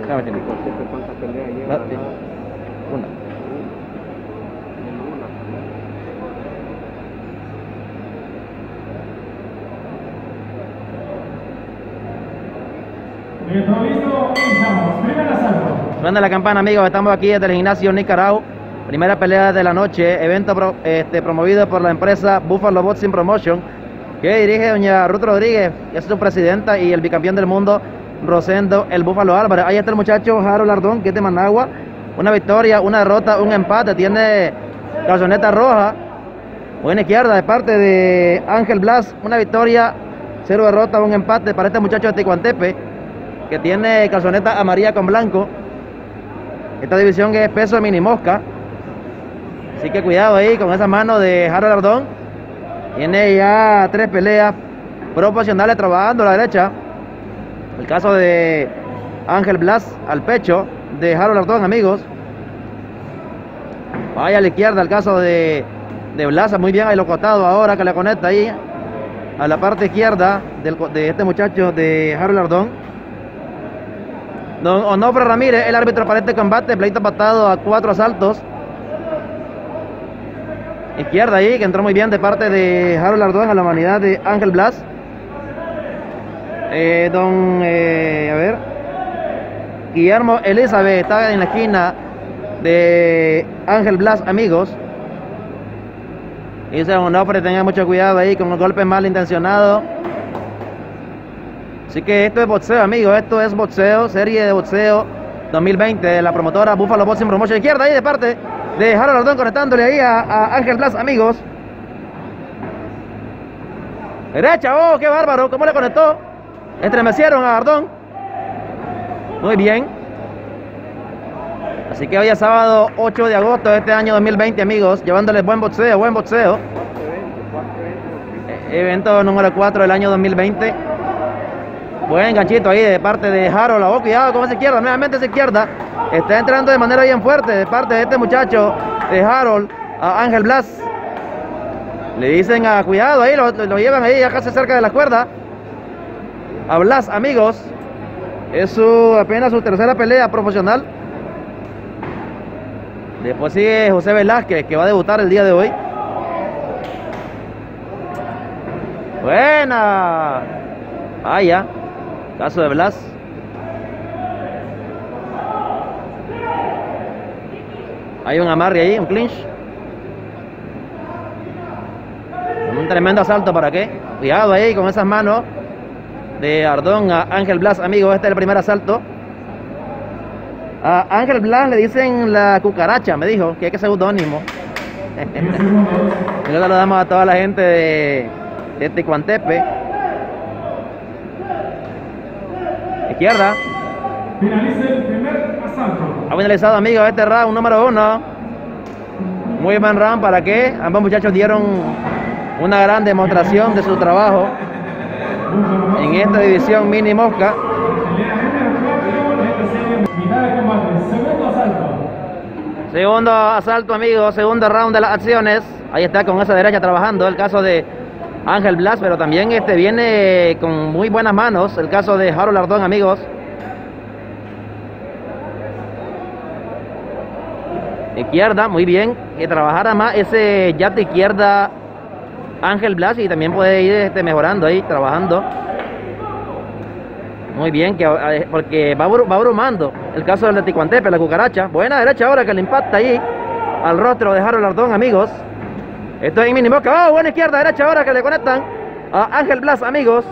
Déjame tener. ¿Cuántas peleas lleva? Una. Suena la campana, amigos. Estamos aquí desde el gimnasio Nicaragua. Primera pelea de la noche. Evento promovido por la empresa Buffalo Boxing Promotion, que dirige doña Ruth Rodríguez, que es su presidenta, y el bicampeón del mundo Rosendo el Búfalo Álvarez. Ahí está el muchacho Harold Ardón, que es de Managua. Una victoria, una derrota, un empate. Tiene calzoneta roja. Buena izquierda de parte de Ángel Blas. Una victoria, 0 derrota, un empate para este muchacho de Ticuantepe, que tiene calzoneta amarilla con blanco. Esta división es peso mini mosca. Así que cuidado ahí con esa mano de Harold Ardón. Tiene ya 3 peleas profesionales trabajando a la derecha. El caso de Ángel Blas al pecho de Harold Ardón, amigos. Vaya a la izquierda el caso de Blas. Muy bien ahí lo costado ahora que le conecta ahí a la parte izquierda de este muchacho de Harold Ardón. Don Onofre Ramírez, el árbitro para este combate. Pleito patado a 4 asaltos. Izquierda ahí, que entró muy bien de parte de Harold Ardón a la humanidad de Ángel Blas. A ver, Guillermo Elizabeth está en la esquina de Ángel Blas, amigos. Y dice Onofre, tenga mucho cuidado ahí con los golpes malintencionados. Así que esto es boxeo, amigos. Esto es boxeo, serie de boxeo 2020 de la promotora Buffalo Boxing Promotion. Izquierda ahí de parte de Harold Ardón, conectándole ahí a Ángel Blas, amigos. Derecha, oh, qué bárbaro, cómo le conectó. Estremecieron a Ardón. Muy bien. Así que hoy es sábado 8 de agosto de este año 2020, amigos, llevándoles buen boxeo, buen boxeo. Evento número 4 del año 2020. Buen ganchito ahí de parte de Harold. Oh, cuidado con esa izquierda, nuevamente esa izquierda. Está entrando de manera bien fuerte de parte de este muchacho de Harold a Ángel Blas. Le dicen a cuidado ahí, lo llevan ahí ya casi cerca de la cuerda. A Blas, amigos. Es apenas su tercera pelea profesional. Después sigue José Velázquez, que va a debutar el día de hoy. Buena. Vaya. Caso de Blas. Hay un amarre ahí, un clinch. Un tremendo asalto, ¿para qué? Cuidado ahí con esas manos de Ardón a Ángel Blas, amigos. Este es el primer asalto. A Ángel Blas le dicen la cucaracha, me dijo, que es seudónimo. Y lo damos a toda la gente de Ticuantepe. Izquierda. Finaliza el primer asalto. Ha finalizado, amigos, este round número 1. Muy buen round, ¿para qué? Ambos muchachos dieron una gran demostración de su trabajo en esta división mini mosca. Segundo asalto, amigos, segundo round de las acciones. Ahí está con esa derecha trabajando el caso de Ángel Blas, pero también viene con muy buenas manos el caso de Harold Ardón, amigos. Izquierda, muy bien, que trabajara más ese jab de izquierda Ángel Blas, y también puede ir mejorando ahí, trabajando. Muy bien, porque va abrumando el caso del de Ticuantepe, la cucaracha. Buena derecha ahora que le impacta ahí al rostro de Harold Ardón, amigos. Esto es en mini mosca. Oh, buena izquierda, derecha ahora que le conectan a Ángel Blas, amigos.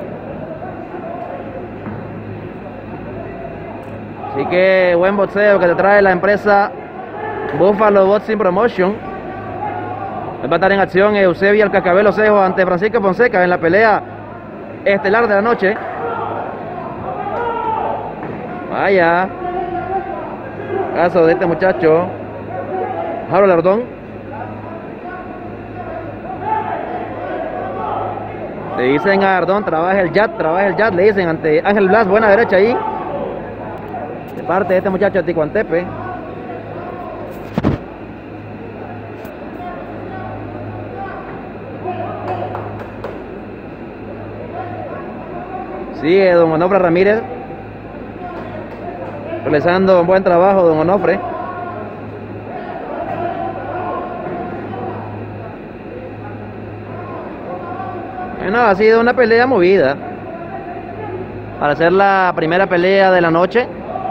Así que buen boxeo que te trae la empresa Buffalo Boxing Promotion. Va a estar en acción Eusebio el Cascabel Osejo ante Francisco Fonseca en la pelea estelar de la noche. Vaya. Caso de este muchacho Harold Ardón. Le dicen a Ardón, trabaja el jab, le dicen ante Ángel Blas. Buena derecha ahí de parte de este muchacho de Ticuantepe. Sigue don Onofre Ramírez. realizando un buen trabajo don Onofre. Bueno, ha sido una pelea movida para hacer la primera pelea de la noche.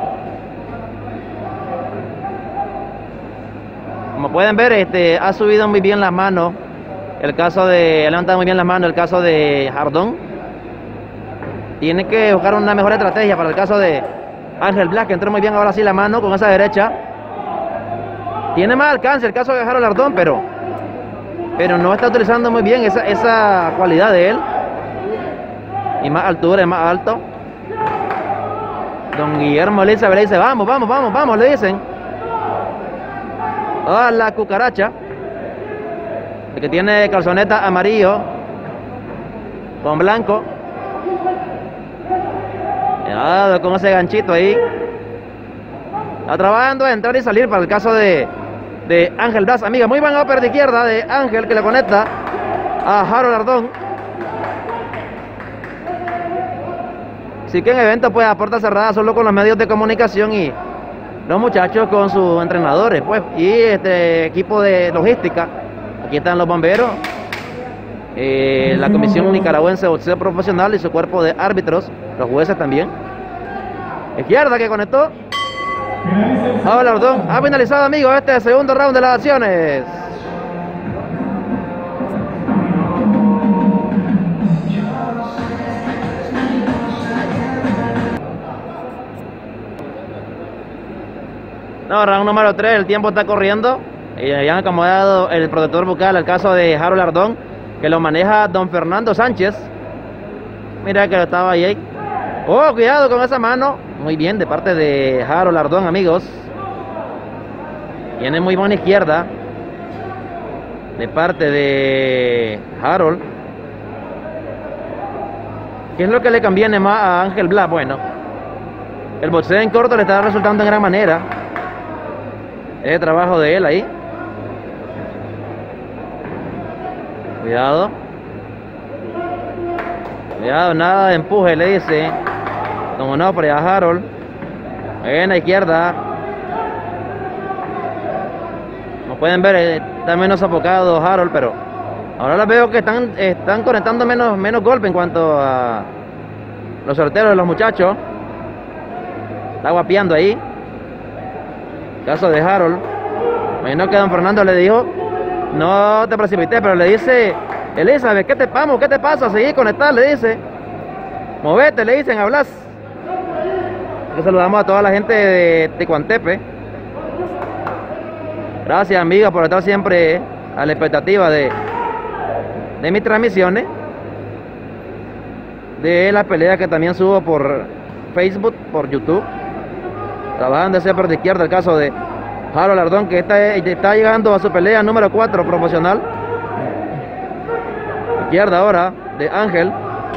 Como pueden ver, ha subido muy bien las manos. Ha levantado muy bien las manos el caso de Ardón. Tiene que buscar una mejor estrategia para el caso de Ángel Blas, que entró muy bien ahora sí la mano con esa derecha. Tiene más alcance el caso de Harold Ardón, pero no está utilizando muy bien esa cualidad de él. Y más altura, es más alto. Don Guillermo Elizabeth le dice, vamos, vamos, vamos, vamos, le dicen. A la cucaracha. El que tiene calzoneta amarillo con blanco. Cuidado con ese ganchito ahí. Está trabajando de entrar y salir para el caso de Ángel Blas. Amiga, muy buen upper de izquierda de Ángel, que le conecta a Harold Ardón. Así que en evento pues a puerta cerrada, solo con los medios de comunicación y los muchachos con sus entrenadores, pues, y equipo de logística. Aquí están los bomberos, la Comisión Nicaragüense de Boxeo Profesional y su cuerpo de árbitros, los jueces también. Izquierda que conectó. Harold Ardón. Ha finalizado, amigos, este segundo round de las acciones. No, round número 3, el tiempo está corriendo. Y ya han acomodado el protector bucal al caso de Harold Ardón, que lo maneja don Fernando Sánchez. Mira que lo estaba ahí. Oh, cuidado con esa mano. Muy bien, de parte de Harold Ardón, amigos. Tiene muy buena izquierda de parte de Harold. ¿Qué es lo que le conviene más a Ángel Blas? Bueno, el boxeo en corto le está resultando en gran manera. Es el trabajo de él ahí. Cuidado. Cuidado, nada de empuje, le dice don Onofre a Harold. En la izquierda. Como pueden ver, está menos sofocado Harold, pero ahora les veo que están conectando menos golpes en cuanto a los sorteos de los muchachos. Está guapeando ahí. Caso de Harold. Imagino que don Fernando le dijo, no te precipites, pero le dice, Elizabeth, ¿qué te pasa? Seguí conectar, le dice. Movete, le dicen a Blas. Que saludamos a toda la gente de Tecuantepe. Gracias, amiga, por estar siempre a la expectativa de mis transmisiones, de la pelea que también subo por Facebook, por YouTube. Trabajando ese por de izquierda el caso de Harold Ardón, que está llegando a su pelea número 4 profesional. Izquierda ahora de Ángel.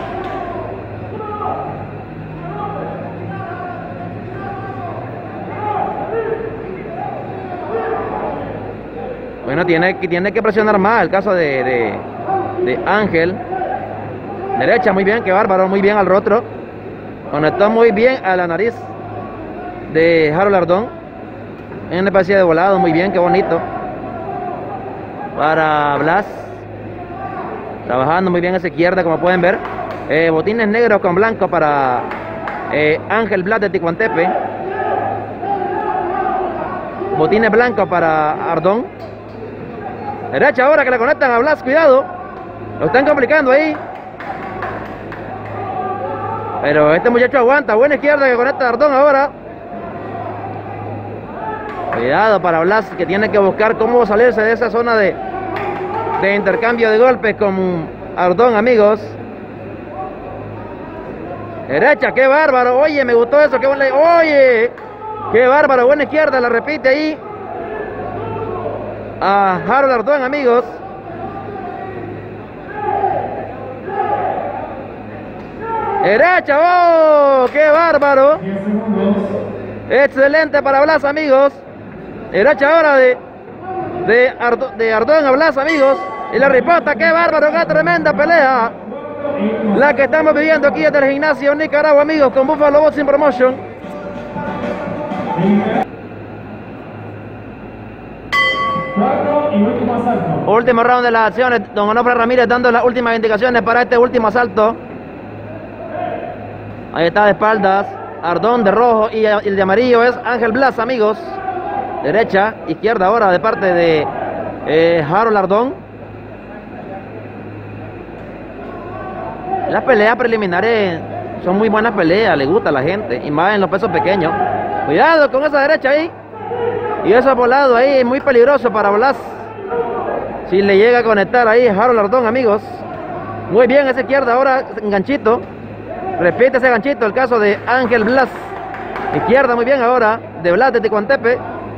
Bueno, tiene que presionar más el caso de Ángel. Derecha, muy bien, qué bárbaro, muy bien al rostro. Conectó muy bien a la nariz de Harold Ardón. En una especie de volado, muy bien, qué bonito. Para Blas. Trabajando muy bien esa izquierda, como pueden ver. Botines negros con blanco para Ángel Blas de Tecuantepe. Botines blancos para Ardón. Derecha ahora que le conectan a Blas, cuidado. Lo están complicando ahí. Pero este muchacho aguanta. Buena izquierda que conecta a Ardón ahora. Cuidado para Blas, que tiene que buscar cómo salirse de esa zona de intercambio de golpes con Ardón, amigos. Derecha, qué bárbaro. Oye, me gustó eso. Qué buena. Oye, qué bárbaro. Buena izquierda, la repite ahí a Harold Ardón, amigos. Derecha, oh, qué bárbaro. Excelente para Blas, amigos. Derecha ahora de Ardón a Blas, amigos. Y la riposta, qué bárbaro, qué tremenda pelea la que estamos viviendo aquí desde el gimnasio Nicaragua, amigos, con Buffalo Boxing Promotion. Cuarto y último asalto. Último round de las acciones. Don Onofre Ramírez dando las últimas indicaciones para este último asalto. Ahí está de espaldas Ardón de rojo y el de amarillo es Ángel Blas, amigos. Derecha, izquierda ahora de parte de Harold Ardón. Las peleas preliminares son muy buenas peleas, le gusta a la gente, y más en los pesos pequeños. Cuidado con esa derecha ahí. Y eso volado ahí es muy peligroso para Blas. Si le llega a conectar ahí Harold Ardón, amigos. Muy bien esa izquierda ahora, enganchito. Repite ese ganchito, el caso de Ángel Blas. Izquierda muy bien ahora, de Blas de Ticuantepe.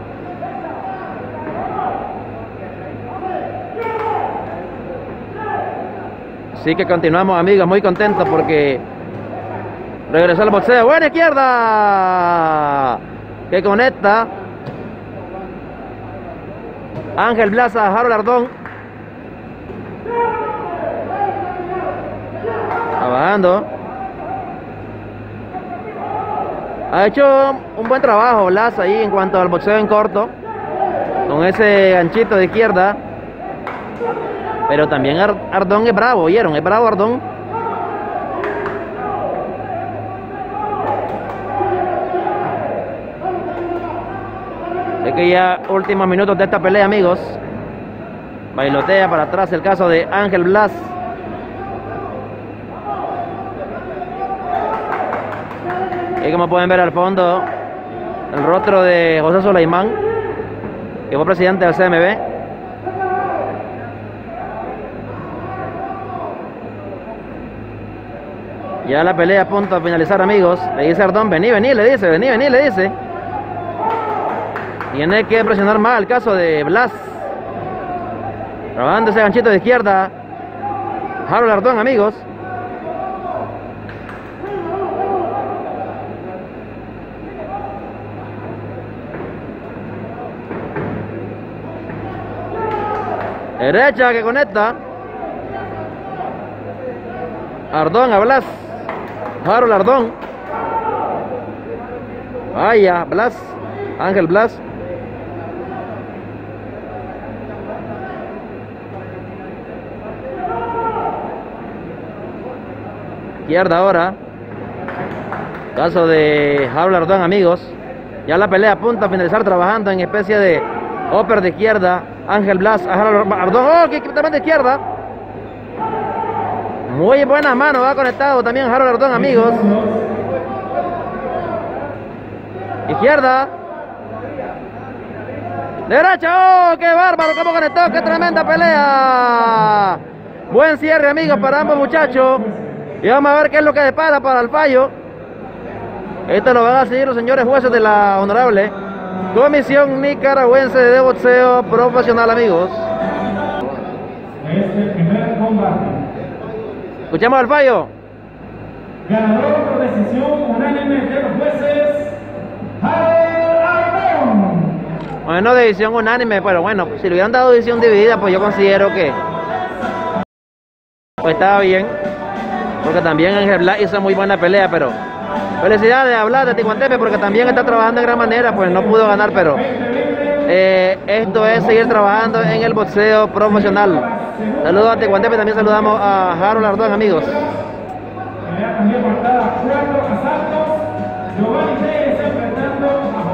Así que continuamos, amigos, muy contentos porque regresó el boxeo. Buena izquierda que conecta Ángel Blas a Harold Ardón. Trabajando. Ha hecho un buen trabajo Blas ahí en cuanto al boxeo en corto, con ese ganchito de izquierda. Pero también Ardón es bravo, ¿oyeron? Es bravo Ardón. Es que ya últimos minutos de esta pelea, amigos. Bailotea para atrás el caso de Ángel Blas. Y como pueden ver al fondo, el rostro de José Soleimán, que fue presidente del CMB. Ya la pelea a punto de finalizar, amigos. Le dice Ardón, vení, vení, le dice, vení, vení, le dice. Tiene que presionar más el caso de Blas. Trabajando ese ganchito de izquierda Harold Ardón, amigos. Derecha que conecta Ardón a Blas. Harold Ardón. Vaya, Blas. Ángel Blas. Izquierda ahora. Caso de Harold Ardón, amigos. Ya la pelea a punto a finalizar, trabajando en especie de upper de izquierda. Ángel Blas a Harold Ardón. ¡Oh! Que también de izquierda. Muy buena mano, va conectado también Harold Ardón, amigos. Izquierda. Derecha. ¡Oh! ¡Qué bárbaro! ¡Cómo conectado! ¡Qué tremenda pelea! Buen cierre, amigos, para ambos muchachos. Y vamos a ver qué es lo que depara para el fallo. Esto lo van a seguir los señores jueces de la honorable Comisión Nicaragüense de Boxeo Profesional, amigos. Este primer combate. Escuchamos el fallo. Ganador por decisión unánime de los jueces, Harold Ardón. Bueno, no decisión unánime, pero bueno, si le hubieran dado decisión dividida, pues yo considero que pues estaba bien. Porque también Ángel Blas hizo muy buena pelea, pero felicidades a Blas de Ticuantepe porque también está trabajando de gran manera, pues no pudo ganar, pero esto es seguir trabajando en el boxeo profesional. Saludos a Ticuantepe, también saludamos a Harold Ardón, amigos. Pelea también marcada 4 asaltos. Giovanni Pérez enfrentando a